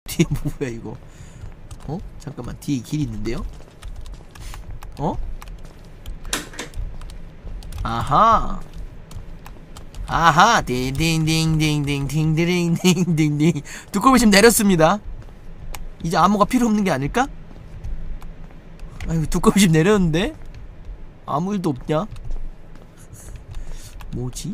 뒤에 뭐야 이거? 잠깐만, 뒤에 길이 있는데요? 아하. 아하. 딩딩딩딩딩딩딩딩딩. 두꺼비 집 내렸습니다. 이제 암호가 필요 없는 게 아닐까? 아이고, 두꺼비 집 내렸는데? 아무 일도 없냐? 뭐지?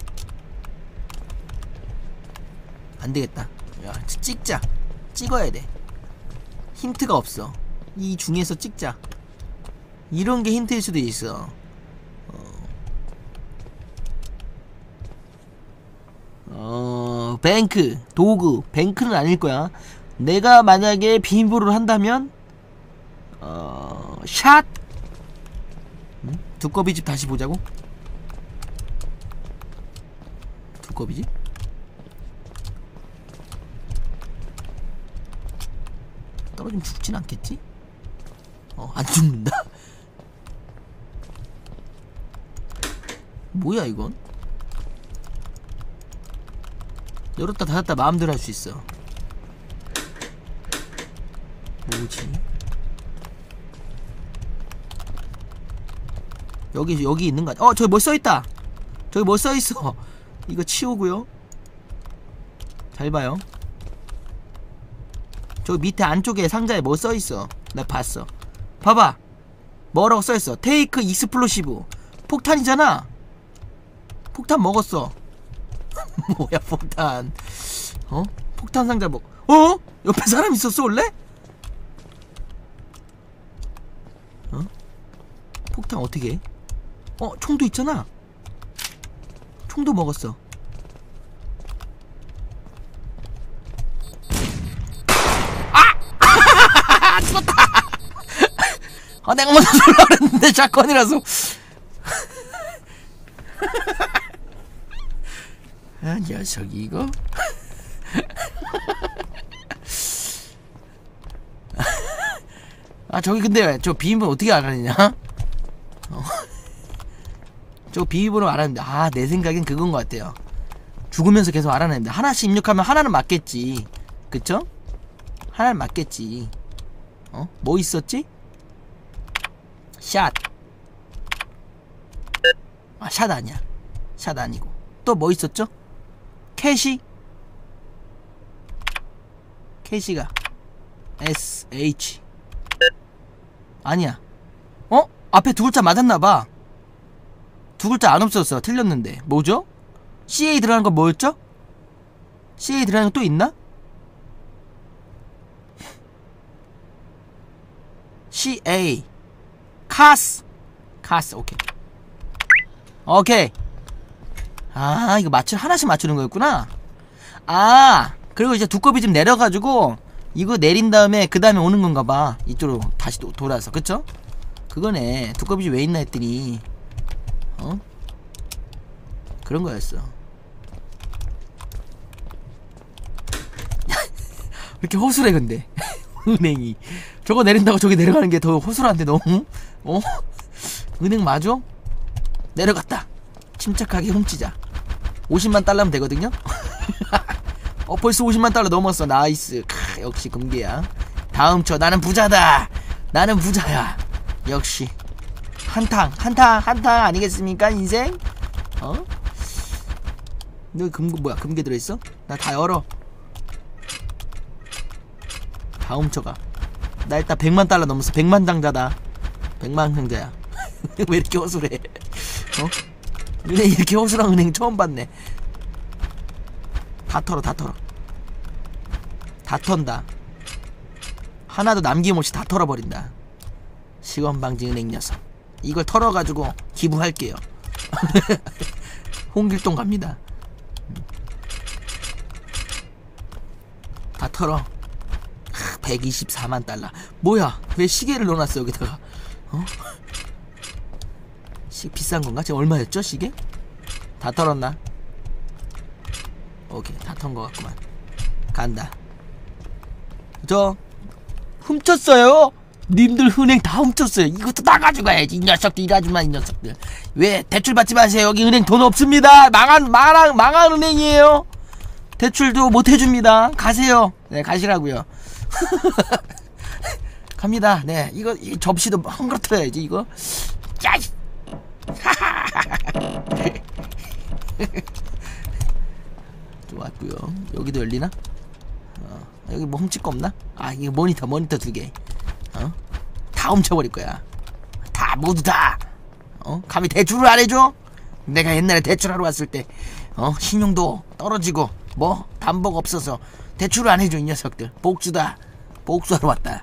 안되겠다. 야, 찍자. 찍어야 돼. 힌트가 없어. 이 중에서 찍자. 이런 게 힌트일 수도 있어. 뱅크, 도구. 뱅크는 아닐 거야. 내가 만약에 비밀번호를 한다면 샷. 두꺼비집 다시 보자고. 두꺼비집? 떨어지면 죽진 않겠지? 안 죽는다. 뭐야 이건? 열었다 닫았다 마음대로 할 수 있어. 뭐지? 여기 있는 거 아니야? 저기 뭐 써있다. 저기 뭐 써있어. 이거 치우고요. 잘 봐요. 저기 밑에 안쪽에 상자에 뭐 써있어. 나 봤어. 봐봐. 뭐라고 써있어. 테이크 익스플로시브. 폭탄이잖아. 폭탄 먹었어. 뭐야 폭탄. 폭탄 상자 먹. 옆에 사람 있었어 원래? 폭탄 어떻게 해? 총도 있잖아. 총도 먹었어. 죽었다. 내가 먼저 쏠라 그랬는데 샷건이라서. 녀석이 이거. 저기 근데 저 비밀번호 어떻게 알았냐? 저 비밀번호 알았는데 내 생각엔 그건 것 같아요. 죽으면서 계속 알아냈는데 하나씩 입력하면 하나는 맞겠지. 그쵸? 하나는 맞겠지. 뭐 있었지? 샷. 샷 아니야. 샷 아니고 또 뭐 있었죠? 캐시. 캐시가 SH 아니야. 앞에 두 글자 맞았나봐. 두 글자 안 없었어. 틀렸는데 뭐죠? CA 들어가는 거 뭐였죠? CA 들어가는 거 또 있나? CA 카스. 오케이. 이거 하나씩 맞추는 거였구나. 그리고 이제 두꺼비 좀 내려가지고 이거 내린 다음에 그 다음에 오는 건가 봐. 이쪽으로 다시 돌아서. 그쵸? 그거네. 두꺼비 집 왜 있나 했더니 그런 거였어. 왜 이렇게 허술해 근데. 은행이 저거 내린다고 저기 내려가는 게 더 허술한데 너무. 은행 맞아? 내려갔다. 침착하게 훔치자. 50만 달러면 되거든요. 벌써 50만 달러 넘었어. 나이스. 역시 금괴야. 다음 쳐. 나는 부자다. 나는 부자야. 역시 한탕 아니겠습니까 인생? 너 금괴 들어있어? 나 다 열어. 다음 쳐가. 나 일단 100만 달러 넘었어. 100만 당자다. 100만 상자야. 왜 이렇게 허술해? 은행 이렇게 허술한 은행 처음 봤네. 다 털어. 다 턴다. 하나도 남김없이 다 털어버린다. 시건방지 은행 녀석. 이걸 털어가지고 기부할게요. 홍길동 갑니다. 다 털어. 124만 달러. 뭐야? 왜 시계를 넣어놨어 여기다가? 비싼 건가? 지금 얼마였죠 시계? 다 털었나? 오케이, 다 턴 거 같구만. 간다. 저 훔쳤어요. 님들 은행 다 훔쳤어요. 이것도 다 가져가야지. 이 녀석들, 이 아줌마 이 녀석들. 왜 대출 받지 마세요. 여기 은행 돈 없습니다. 망한 은행이에요. 대출도 못 해줍니다. 가세요. 네, 가시라고요. 갑니다. 네, 이거 접시도 헝그러뜨려야지 이거. 야! 좋았고요. 여기도 열리나? 여기 뭐 훔칠 거 없나? 아, 이거 모니터 2개. 다 훔쳐버릴 거야. 다 모두 다. 감히 대출을 안 해줘? 내가 옛날에 대출하러 왔을 때 신용도 떨어지고 뭐 담보가 없어서 대출을 안 해줘. 이 녀석들 복수다. 복수하러 왔다.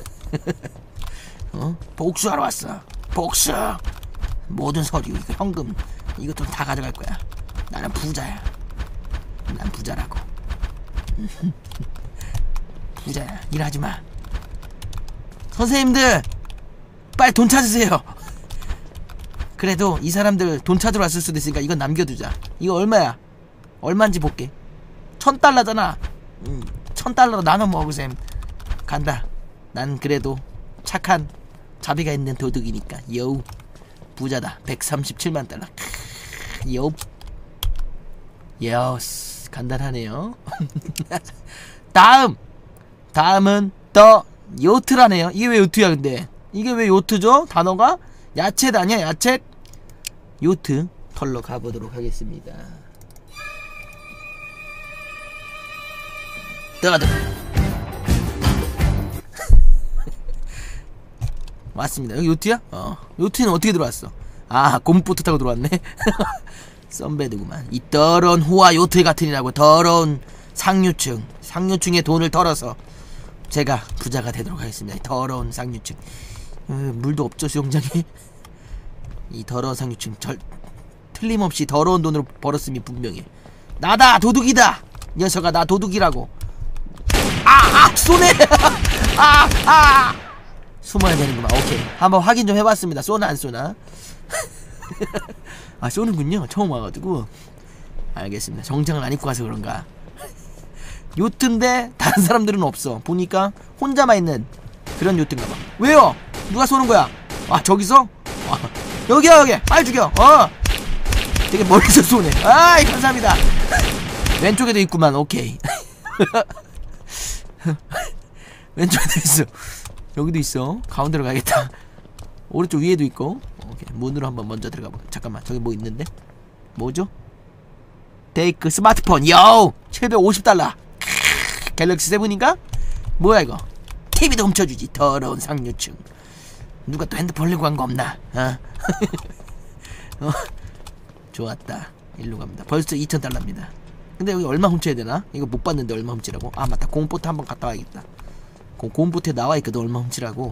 복수하러 왔어. 복수. 모든 서류, 이거 현금, 이것도 다 가져갈 거야. 나는 부자야. 난 부자라고. 부자야. 일하지 마. 선생님들, 빨리 돈 찾으세요. 그래도 이 사람들 돈 찾으러 왔을 수도 있으니까 이건 남겨두자. 이거 얼마야? 얼마인지 볼게. $1000잖아. $1000로 나눠 먹으셈. 간다. 난 그래도 착한 자비가 있는 도둑이니까. 여우 부자다. $137만. 여우. 예스. 간단하네요. 다음은 더 요트라네요. 이게 왜 요트야 근데? 이게 왜 요트죠? 단어가? 야채 아니야? 야채? 요트 털러 가보도록 하겠습니다. 뜨거든. 맞습니다. 여기 요트야? 요트는 어떻게 들어왔어? 아, 곰보트 타고 들어왔네. 썬베드구만. 이 더러운 호화 요트 같으니라고. 더러운 상류층의 돈을 털어서 제가 부자가 되도록 하겠습니다. 더러운 상류층. 물도 없죠 수영장에. 이 더러운 상류층 틀림없이 더러운 돈으로 벌었음이 분명해. 나다 도둑이다. 녀석아, 나 도둑이라고. 쏘네. 숨어야 되는구만. 오케이, 한번 확인 좀 해봤습니다. 쏘나 안 쏘나. 쏘는군요. 처음 와가지고. 알겠습니다. 정장을 안 입고 가서 그런가. 요트인데 다른 사람들은 없어. 보니까 혼자만 있는 그런 요트인가봐. 왜요? 누가 쏘는 거야? 저기서? 여기야 여기. 빨리 죽여. 되게 멀리서 쏘네. 감사합니다. 왼쪽에도 있구만. 오케이. 왼쪽에도 있어. 여기도 있어. 가운데로 가야겠다. 오른쪽 위에도 있고. 오케이. 문으로 한번 먼저 들어가봐. 잠깐만, 저기 뭐 있는데? 뭐죠? 테이크 스마트폰. 요! $750. 갤럭시 7인가? 뭐야 이거? TV도 훔쳐주지. 더러운 상류층. 누가 또 핸드폰 내고 간 거 없나? 좋았다. 일로 갑니다. 벌써 $2000입니다. 근데 여기 얼마 훔쳐야 되나? 이거 못 봤는데 얼마 훔치라고? 맞다. 공보트 한번 갔다 와야겠다. 공보트에 나와있거든. 얼마 훔치라고.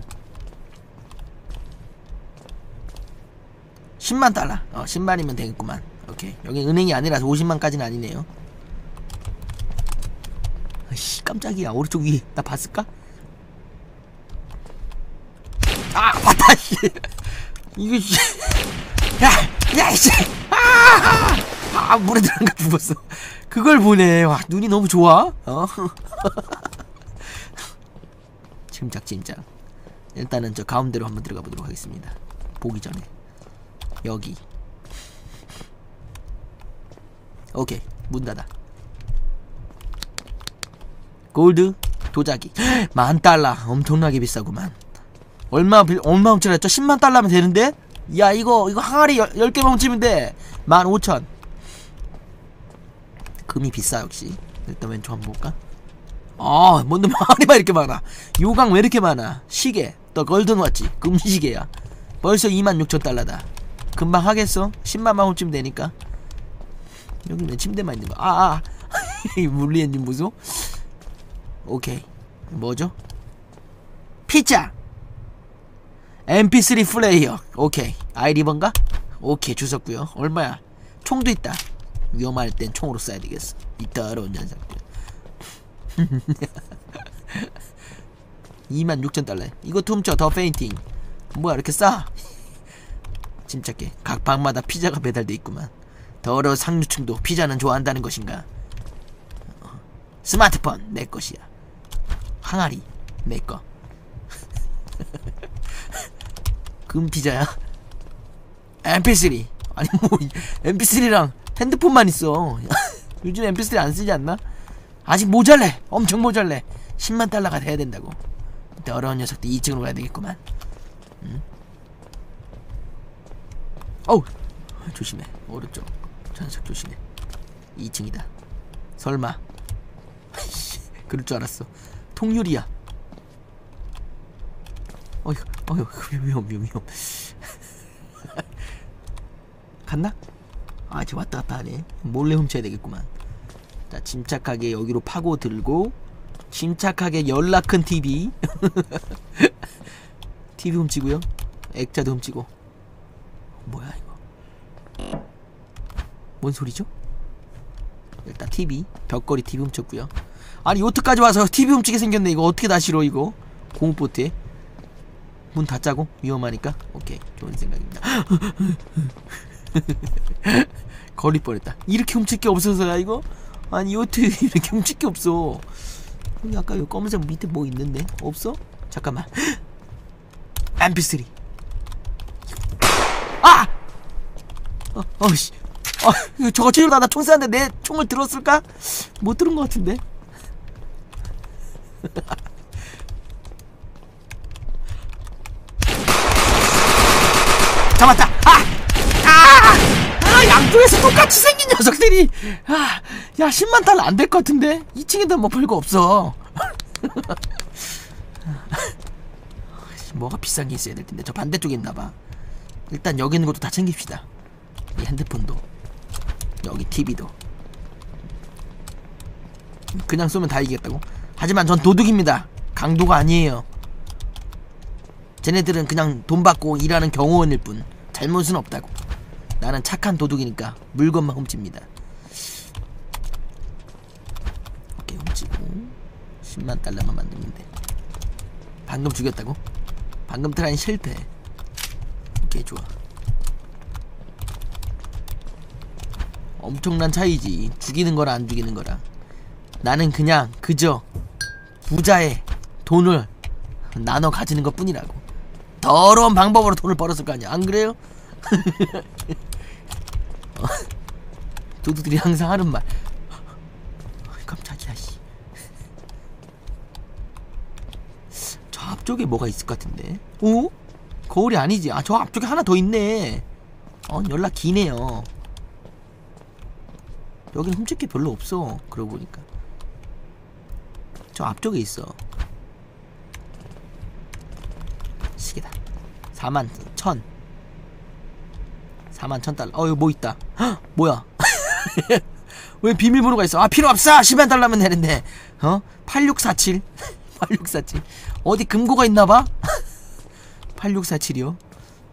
$10만. 10만이면 되겠구만. 오케이. 여기 은행이 아니라서 50만까지는 아니네요. 깜짝이야. 오른쪽 위 나 봤을까? 봤다. 이거 야 이씨. 물에 들어간 거 죽었어. 그걸 보네. 와, 눈이 너무 좋아. 침착. 일단은 저 가운데로 한번 들어가 보도록 하겠습니다. 보기 전에. 여기. 오케이. 문 닫아. 골드 도자기. $10,000. 엄청나게 비싸구만. 얼마 훔치라 했죠? $100,000면 되는데? 야, 이거 항아리 10개만 훔치면 돼. 15,000. 금이 비싸 역시. 일단 왼쪽 한번 볼까? 뭔데 항아리만 이렇게 많아. 요강 왜 이렇게 많아? 시계 더 골든 워치. 금시계야. 벌써 $26,000다. 금방 하겠어? 10만만 훔치면 되니까. 여기 왜 침대만 있는 거야? 물리 엔진 보소? 오케이. 뭐죠? 피자. MP3 플레이어. 오케이. 아이리번가? 오케이. 주웠구요. 얼마야? 총도 있다. 위험할 땐 총으로 쏴야 되겠어. 이 더러운 녀석들. $26,000. 이것도 훔쳐. 더 페인팅. 뭐야 이렇게 싸? 침착해. 각 방마다 피자가 배달돼 있구만. 더러운 상류층도 피자는 좋아한다는 것인가? 스마트폰 내 것이야. 항아리 내 거. 금피자야? MP3. 아니 뭐 MP3랑 핸드폰만 있어. 요즘 MP3 안 쓰지 않나? 아직 모자래. 엄청 모자래. 10만 달러가 돼야 된다고. 근데 어려운 녀석들 2층으로 가야 되겠구만. 응? 어우, 조심해. 오른쪽 전석 조심해. 2층이다. 설마. 그럴 줄 알았어. 통유리야. 어휴 위험. 갔나? 아, 이제 왔다 갔다 하네. 몰래 훔쳐야 되겠구만. 자, 침착하게 여기로 파고 들고, 침착하게 연락 큰 TV. TV 훔치고요. 액자도 훔치고. 뭐야 이거? 뭔 소리죠? 일단 TV, 벽걸이 TV 훔쳤고요. 아니, 요트까지 와서 TV 훔치게 생겼네. 이거 어떻게 다 실어 이거? 고무보트에 문 닫자고? 위험하니까? 오케이, 좋은 생각입니다. 걸릴 뻔했다. 이렇게 훔칠 게 없어서야 이거? 아니, 요트 이렇게 훔칠 게 없어. 여기 아까 요 검은색 밑에 뭐 있는데? 없어? 잠깐만. MP3. 아! 씨. 저거 치려다 나 총 쐈는데 내 총을 들었을까? 못 들은 것 같은데. 잡았다. 양쪽에서 똑같이 생긴 녀석들이. 야, 10만 달러 안 될 것 같은데. 2층에도 뭐 별거 없어. 뭐가 비싼 게 있어야 될 텐데. 저 반대쪽에 있나봐. 일단 여기 있는 것도 다 챙깁시다. 이 핸드폰도, 여기 TV도. 그냥 쏘면 다 이기겠다고? 하지만 전 도둑입니다. 강도가 아니에요. 쟤네들은 그냥 돈 받고 일하는 경호원일 뿐. 잘못은 없다고. 나는 착한 도둑이니까 물건만 훔칩니다. 오케이, 훔치고 10만 달러만 만들면 돼. 방금 죽였다고? 방금 트라인 실패. 오케이, 좋아. 엄청난 차이지. 죽이는 거랑 안 죽이는 거랑. 나는 그냥 그저 부자의 돈을 나눠 가지는 것 뿐이라고. 더러운 방법으로 돈을 벌었을 거 아니야. 안 그래요? 도둑들이 항상 하는 말. 깜짝이야. 저 앞쪽에 뭐가 있을 것 같은데. 오? 거울이 아니지. 저 앞쪽에 하나 더 있네. 연락 기네요. 여긴 훔칠 게 별로 없어. 그러고 보니까 저 앞쪽에 있어. 시계다. 41,000 41,000달러. 이거 뭐 있다. 헉, 뭐야? 왜 비밀번호가 있어? 필요 없어. 10만 달러면 되는데. 8647 8647 어디 금고가 있나봐? 8647이요.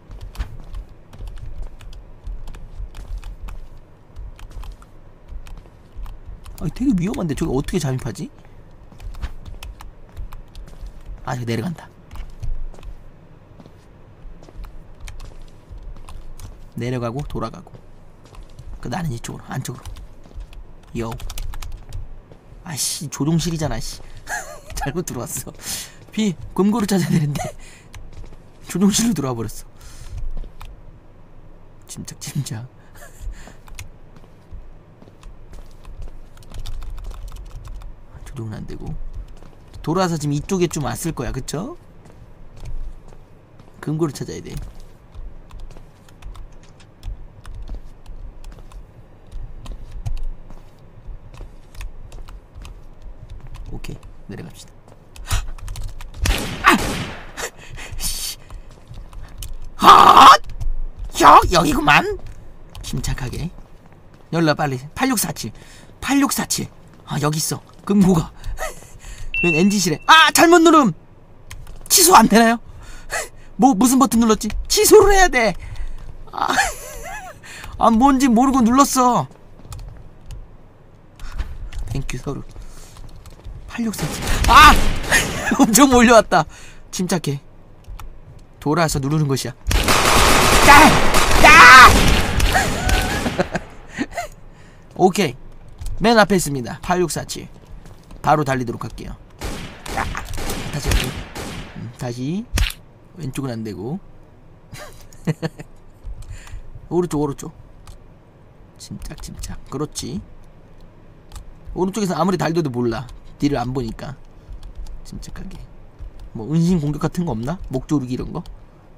되게 위험한데 저기 어떻게 잠입하지? 저기 내려간다. 내려가고 돌아가고. 나는 이쪽으로, 안쪽으로. 요. 조종실이잖아. 잘못 들어왔어. 금고를 찾아야 되는데 조종실로 들어와 버렸어. 침착. 조종은 안 되고. 돌아와서 지금 이쪽에 좀 왔을 거야, 그쵸? 금고를 찾아야 돼. 오케이, 내려갑시다. 여기구만. 침착하게 열라, 빨리. 8647 여기 있어. 금고가. 엔진실에. 잘못 누름. 취소 안 되나요? 무슨 버튼 눌렀지? 취소를 해야 돼. 뭔지 모르고 눌렀어. 땡큐 서류. 8647 엄청 몰려왔다. 침착해. 돌아서 누르는 것이야. 오케이, 맨 앞에 있습니다. 8647 바로 달리도록 할게요. 다시 할게요. 다시. 왼쪽은 안되고. 오른쪽. 침착. 그렇지. 오른쪽에서 아무리 달려도 몰라. 뒤를 안 보니까. 침착하게. 뭐 은신 공격 같은 거 없나? 목 조르기 이런 거?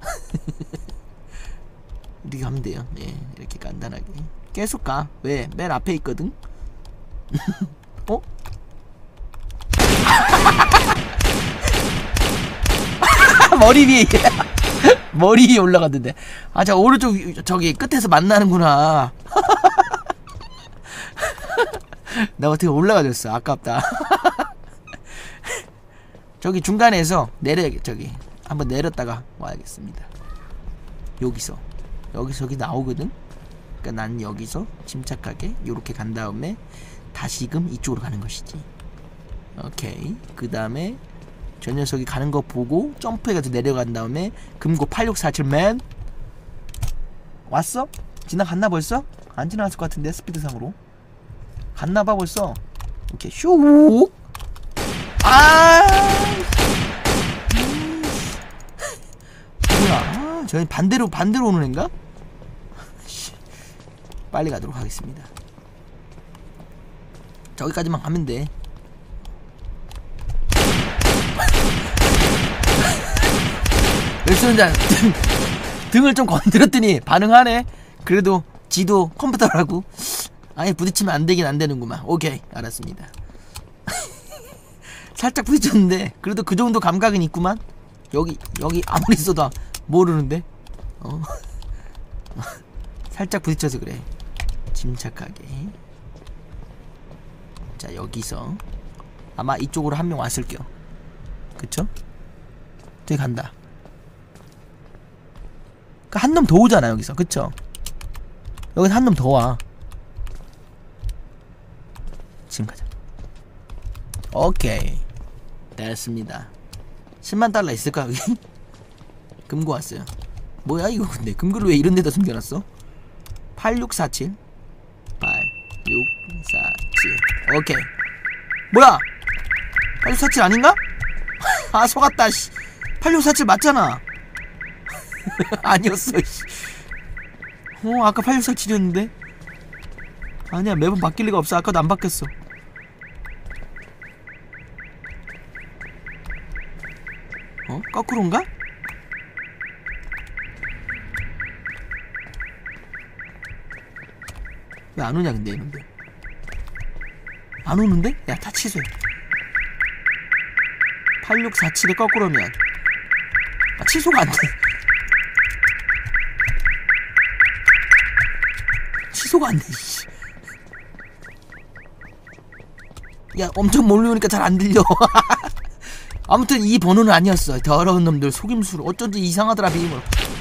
이렇게 가면 돼요. 예, 이렇게 간단하게. 계속 가. 왜? 맨 앞에 있거든. 어? 머리 위에 머리 위에 올라갔는데. 아, 저 오른쪽 저기 끝에서 만나는구나. 나 어떻게 올라가졌어. 아깝다. 저기 중간에서 저기 한번 내렸다가 와야겠습니다. 여기서 저기 나오거든. 그러니까 난 여기서 침착하게 요렇게 간 다음에 다시금 이쪽으로 가는 것이지. 오케이. 그 다음에 저 녀석이 가는 거 보고 점프해가지고 내려간 다음에 금고 8647맨 왔어? 지나갔나 벌써? 안 지나갔을 것 같은데 스피드상으로 갔나봐 벌써. 오케이 슈. 아 뭐야. 아, 저희 반대로 오는 애인가? 빨리 가도록 하겠습니다. 저기까지만 가면 돼. 열수는자 등을 좀 건드렸더니 반응하네. 그래도 지도 컴퓨터라고 아예 부딪히면 안 되긴 안 되는구만. 오케이 알았습니다. 살짝 부딪혔는데 그래도 그 정도 감각은 있구만. 여기 아무리 써도 모르는데. 살짝 부딪혀서 그래. 침착하게. 자 여기서 아마 이쪽으로 한 명 왔을게요. 그쵸? 저기 간다. 한 놈 더 오잖아 여기서. 그쵸? 여기서 한 놈 더 와. 지금 가자. 오케이 됐습니다. 10만 달러 있을까 여기? 금고 왔어요. 뭐야 이거 근데 금고를 왜 이런 데다 숨겨놨어? 8647 8647 오케이. 뭐야 8647 아닌가? 아 속았다 씨. 8647 맞잖아. 아니었어 씨. 아까 8647이었는데. 아니야 매번 바뀔 리가 없어. 아까도 안 바뀌었어. 거꾸로인가? 왜 안 오냐 근데 이런데. 안 오는데? 야 다 취소해. 8647에 거꾸로면 취소가 안 돼. 취소가 안 돼. 야 엄청 멀리 오니까 잘 안 들려. 아무튼 이 번호는 아니었어. 더러운 놈들 속임수로 어쩐지 이상하더라 비밀번호.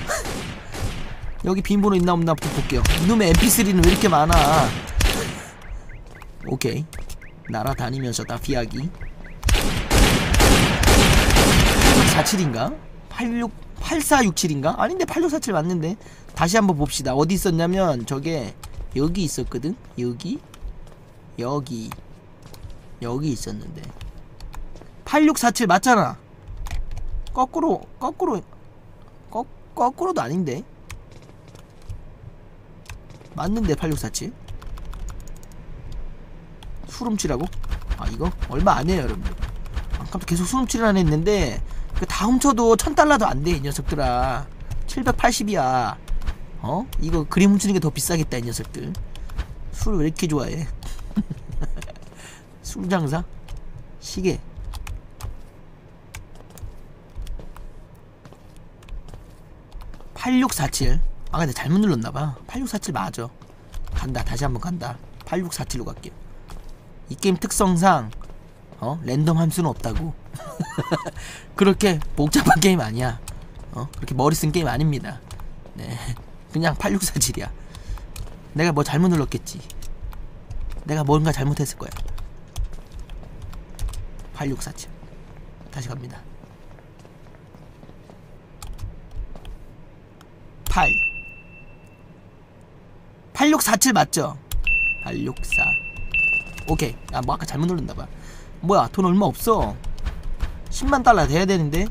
여기 비밀번호 있나 없나 볼게요. 이놈의 mp3는 왜 이렇게 많아. 오케이 날아다니면서 다 피하기. 47인가? 8467인가? 아닌데 8647 맞는데. 다시 한번 봅시다. 어디 있었냐면 저게 여기 있었거든. 여기 있었는데 8647 맞잖아. 거꾸로도 아닌데. 맞는데 8647 수름치라고? 아 이거 얼마 안해요 여러분들. 아까부터 계속 수름치를 안 했는데 다 훔쳐도 1000달러도 안돼 이 녀석들아. 780이야 이거 그림 훔치는 게 더 비싸겠다 이 녀석들. 술을 왜 이렇게 좋아해. 술장사? 시계 8647. 아 근데 잘못 눌렀나봐. 8647 맞아. 간다. 다시 한번 간다. 8647로 갈게요. 이 게임 특성상 랜덤 함수는 없다고. 그렇게 복잡한 게임 아니야. 그렇게 머리 쓴 게임 아닙니다. 네 그냥 8647이야. 내가 뭐 잘못 눌렀겠지. 내가 뭔가 잘못했을 거야. 8647 다시 갑니다. 8647 맞죠? 864 오케이. 아 뭐 아까 잘못 눌렀나봐. 뭐야 돈 얼마 없어. 10만 달러 돼야 되는데.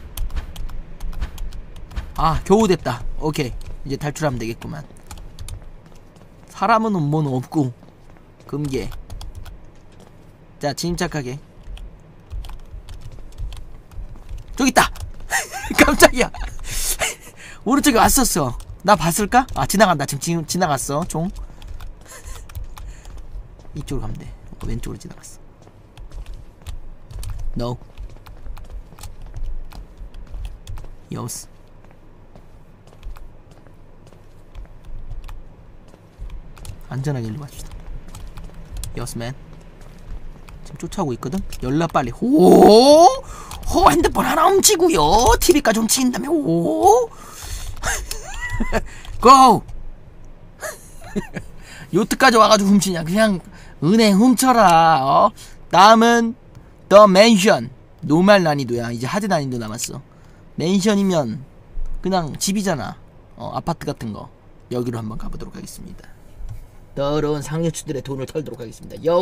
아 겨우 됐다. 오케이 이제 탈출하면 되겠구만. 사람은 뭐는 없고 금괴 자, 침착하게. 저기 있다. 깜짝이야. 오른쪽에 왔었어. 나 봤을까? 아, 지나간다. 지금 지나갔어. 종. 이쪽으로 가면 돼. 왼쪽으로 지나갔어. No. Yes. 안전하게 일로 갑시다. Yes, man. 지금 쫓아오고 있거든? 열라 빨리. 오! 핸드폰 하나 훔치고요. TV까지 훔친다며. 오! 고! 요트까지 와가지고 훔치냐. 그냥 은행 훔쳐라. 어? 다음은 The Mansion. 노말 난이도야. 이제 하드 난이도 남았어. 맨션이면 그냥 집이잖아. 아파트 같은 거. 여기로 한번 가보도록 하겠습니다. 더러운 상여추들의 돈을 털도록 하겠습니다.